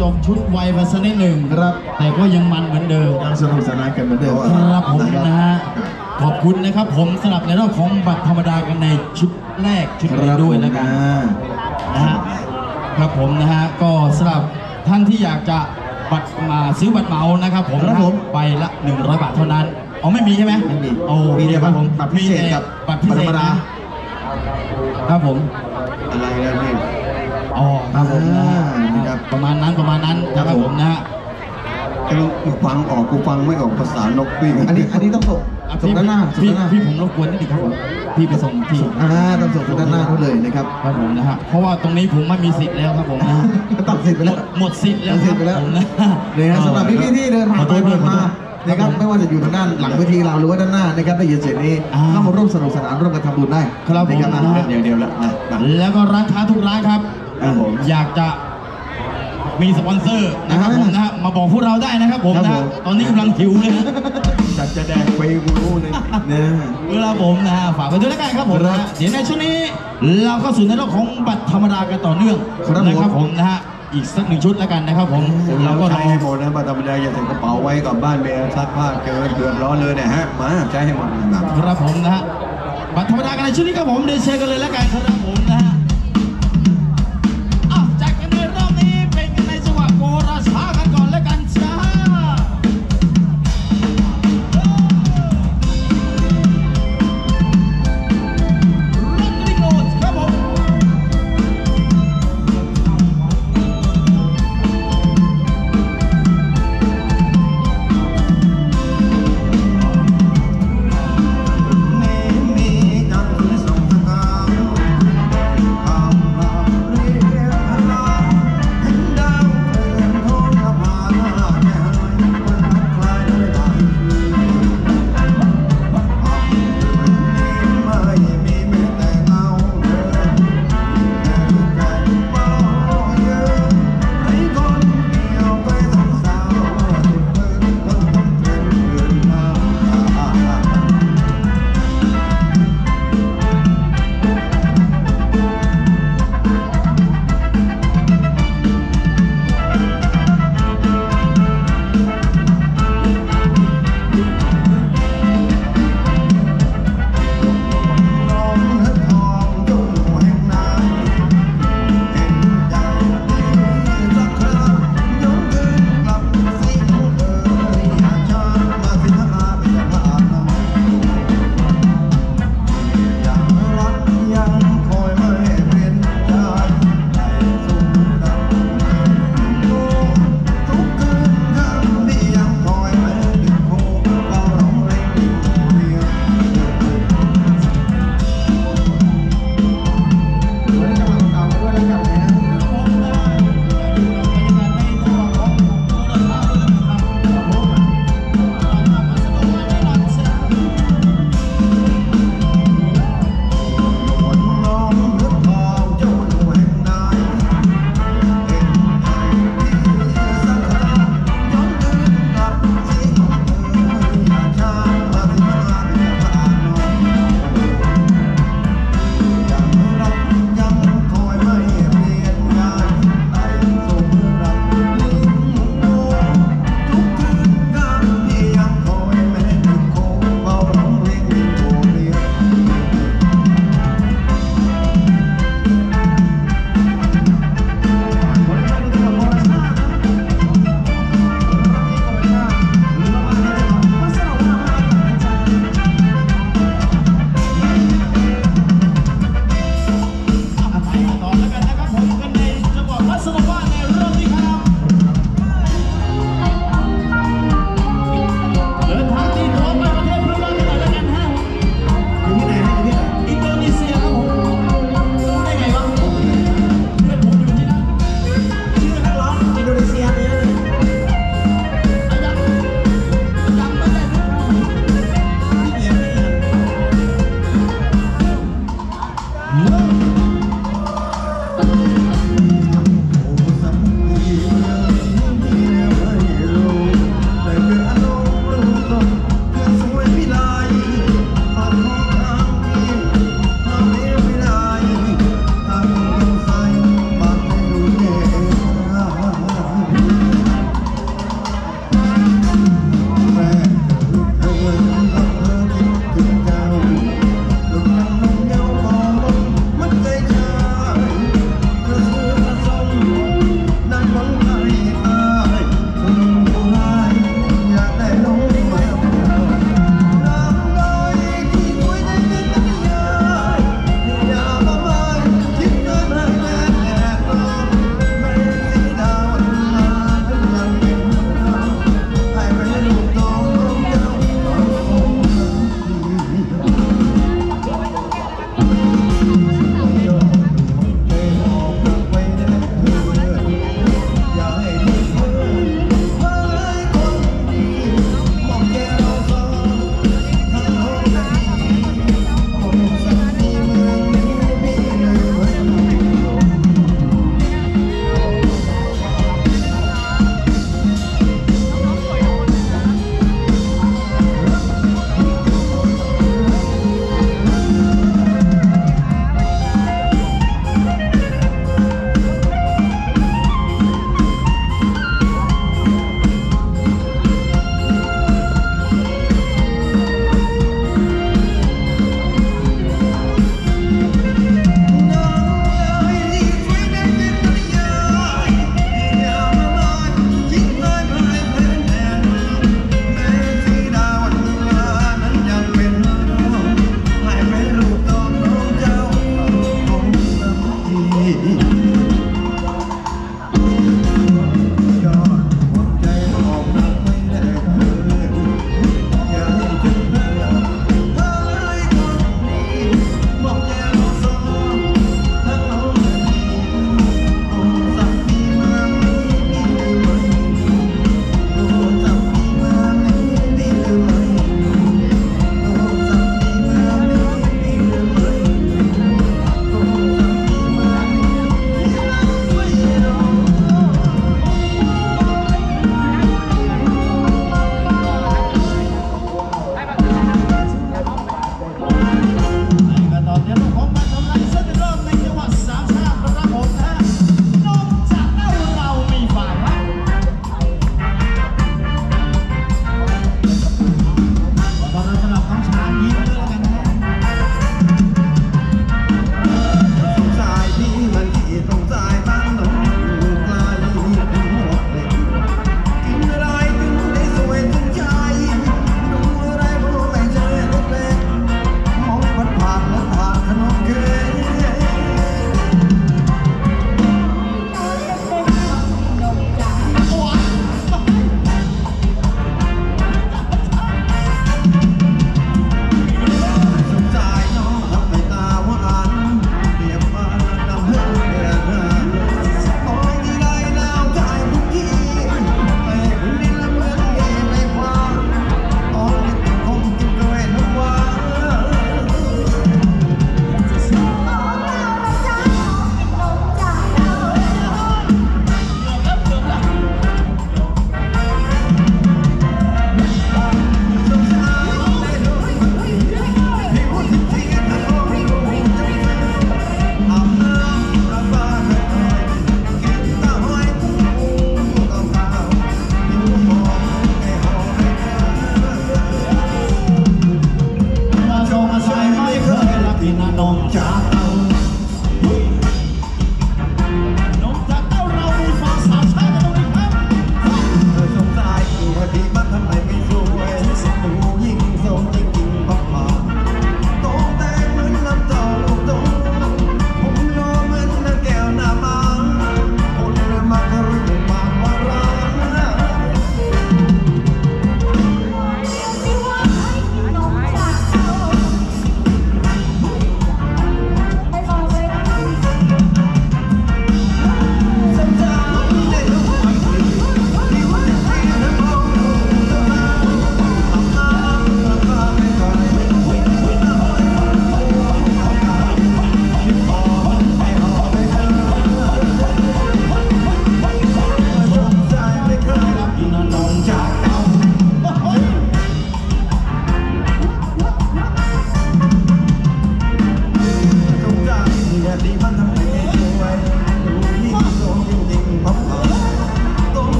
จบชุดไวมาสักนิดหนึ่งครับแต่ก็ยังมันเหมือนเดิมยังสนุกสนานกันเหมือนเดิมครับผมนะฮะขอบคุณนะครับผมสำหรับในรอบของบัตรธรรมดากันในชุดแรกชุดนี้ด้วยแล้วกันนะฮะครับผมนะฮะก็สำหรับท่านที่อยากจะบัตรมาซื้อบัตรเหมานะครับผมใบละ100 บาทเท่านั้นอ๋อไม่มีใช่ไหมไม่มีโอ้มีแต่ผมบัตรพิเศษกับบัตรพิเศษครับผมอะไรนะพี่อ๋อครับผมนะครับประมาณนั้นนะครับผมนะฮะกูฟังออกกูฟังไม่ออกภาษานกปิ้งอันนี้ต้องส่งด้านหน้าพี่ผมรบกวนนิดนึงครับผมพี่ไปส่งที่ต้องส่งด้านหน้าเขาเลยนะครับครับผมนะฮะเพราะว่าตรงนี้ผมไม่มีสิทธิ์แล้วครับผมนะตัดสิทธิ์ไปแล้วหมดสิทธิ์แล้วนะสำหรับพี่ที่เดินผ่านไปมานะครับไม่ว่าจะอยู่ทางด้านหลังเวทีเราหรือว่าด้านหน้านะครับได้ยินเสียงนี้เข้ามาร่วมสนุกสนานร่วมกันทำบุญได้ครับผมนะเดียวแล้วแล้วก็ร้านค้าทุกร้านครับอยากจะมีสปอนเซอร์นะครับผมนะมาบอกพวกเราได้นะครับผมนะตอนนี้กำลังหิวเลยนะจัดจะแดงไปกูรู้เลยเนี่ยครับผมนะฝากไปด้วยแล้วกันครับผมนะเดี๋ยวในช่วงนี้เราก็สู่ในเรื่องของบัตรธรรมดากันต่อเนื่องนะครับผมนะฮะอีกสัก1 ชุดแล้วกันนะครับผมเราก็ใช้ให้หมดนะบัตรธรรมดาอย่าใส่กระเป๋าไว้กับบ้านเมียซักผ้าเกินเดือดร้อนเลยเนี่ยฮะมาใช้ให้หมดครับผมนะฮะบัตรธรรมดากันในชุดนี้ครับผมเดี๋ยวเชิญกันเลยแล้วกันครับผมนะฮะจัดกันในรอบนี้เป็นกันในจังหวะโกราชากันก่อนแล้วกันจ้าเ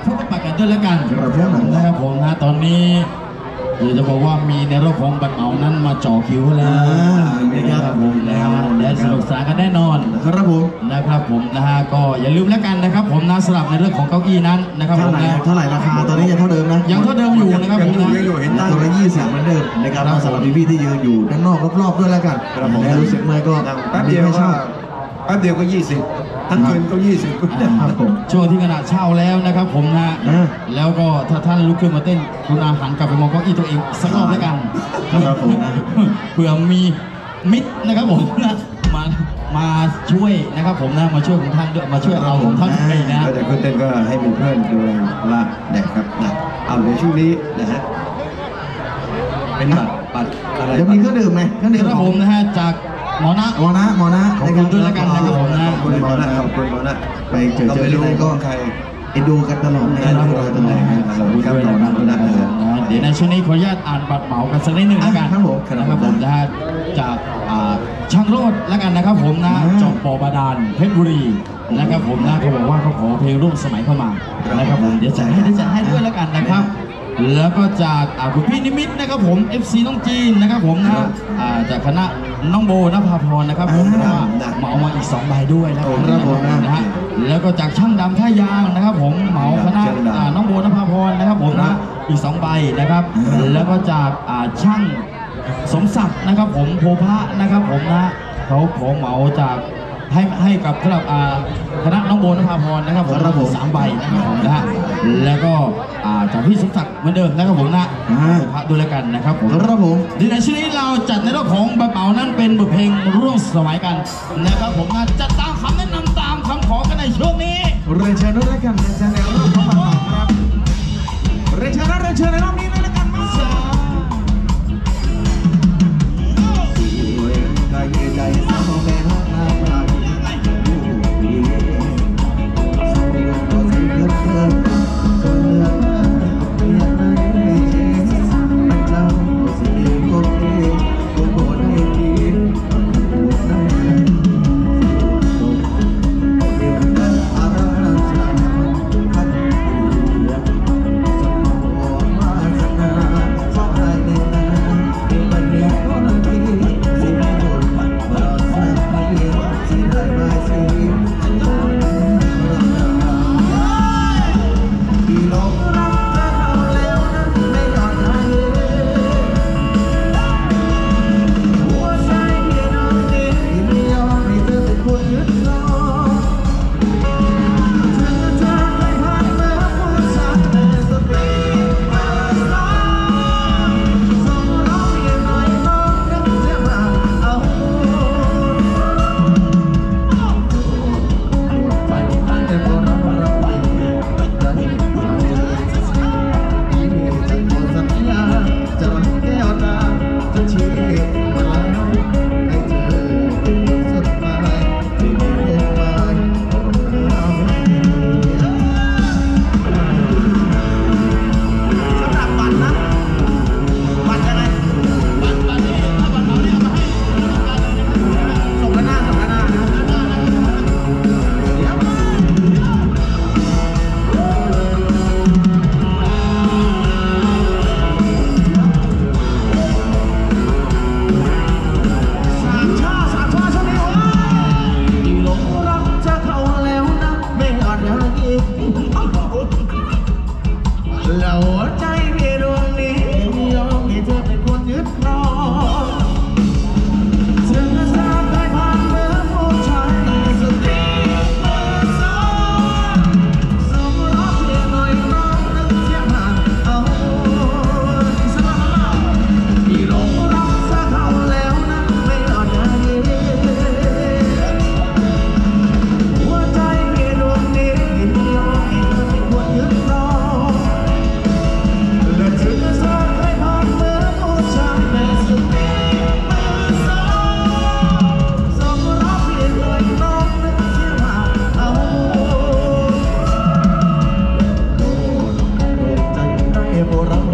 พบกับกันด้วยแล้วกันครับผมนะครับผมนะตอนนี้อยากจะบอกว่ามีในรอบของบัตรเหมานั้นมาจ่อคิวแล้วนะครับผมนะและสนุกสนานกันแน่นอนครับผมนะครับผมนะฮะก็อย่าลืมแล้วกันนะครับผมนะสลับในเรื่องของเก้าอี้นั้นนะครับผมนะเท่าไหร่ราคาตอนนี้ยังเท่าเดิมนะยังเท่าเดิมอยู่นะครับผมนะยังอยู่เห็นตั้งละ20เหมือนเดิมนะครับสำหรับพี่ๆที่ยืนอยู่ด้านนอกรอบๆด้วยแล้วกันแล้วรู้สึกเมื่อยก็แป๊บเดียวว่าแป๊บเดียวก็ 20ทั้งคืนก็ 20 ครับผมช่วงที่ขนาดเช่าแล้วนะครับผมนะอ่าแล้วก็ถ้าท่านลุกขึ้นมาเต้นคุณอาหันกลับไปมองเก้าอี้ตัวเองสักรอบแล้วกันครับผมนะเผื่อมีมิตรนะครับผมนะมาช่วยนะครับผมนะมาช่วยของท่านด้วยมาช่วยเอาของท่านไปนะแต่คุณเต้นก็ให้มีเพื่อนดูแลลากแดกครับนะเอาในช่วงนี้นะฮะเป็นบัตรอะไรเดี๋ยวมีเครื่องดื่มไหมเครื่องดื่มครับผมนะฮะจากหมอนะหมอนะขอบคุณด้วยแล้วกันนะครับผมนะขอบคุณหมอนะขอบคุณหมอนะไปเจอที่ไหนก็ใครเอ็นดูกันตลอดนะครับได้ตลอดขอบคุณด้วยนะครับนะเดี๋ยวในช่วงนี้ขออนุญาตอ่านบัตรเหมากันสักนิดหนึ่งแล้วกันครับผมนะครับผมนะฮะจากช่างโรดแล้วกันนะครับผมนะจอมปอบาดาลเพชรบุรีนะครับผมนะเขาบอกว่าเขาขอเพลงร่วมสมัยเข้ามานะครับผมเดี๋ยวจัดให้ด้วยแล้วกันนะครับ แล้วก็จากคุณพี่นิมิตนะครับผม FC น้องจีนนะครับผมนะจากคณะน้องโบนภาพรนะครับผมนะเหมามาอีก2 ใบด้วยนะครับผมนะฮะแล้วก็จากช่างดำท่ายางนะครับผมเหมาคณะน้องโบนภาพรนะครับผมนะอีก2 ใบนะครับแล้วก็จากช่างสมศักดิ์นะครับผมโพพะนะครับผมนะเขาขอเหมาจากให้กับสำหรับคณะน้องโบนภาพรนะครับผม3 ใบนะครับผมนะฮะแล้วก็จากพี่สมศักดิ์เหมือนเดิมนะครับผมนะพระด้วยแล้วกันนะครับผมครับผมในช่วงนี้เราจัดในเรื่องของบัตรเหมานั้นเป็นบทเพลงร่วมสมัยกันนะครับผมนะจัดตามคำแนะนำตามคำขอกันในช่วงนี้เรียนเชิญด้วยแล้วกันเรียนเชิญในรอบของเราครับเรียนเชิญในรอบนี้ด้วยแล้วกันมาใจสาวแม่ฮักนาปลายโบราณ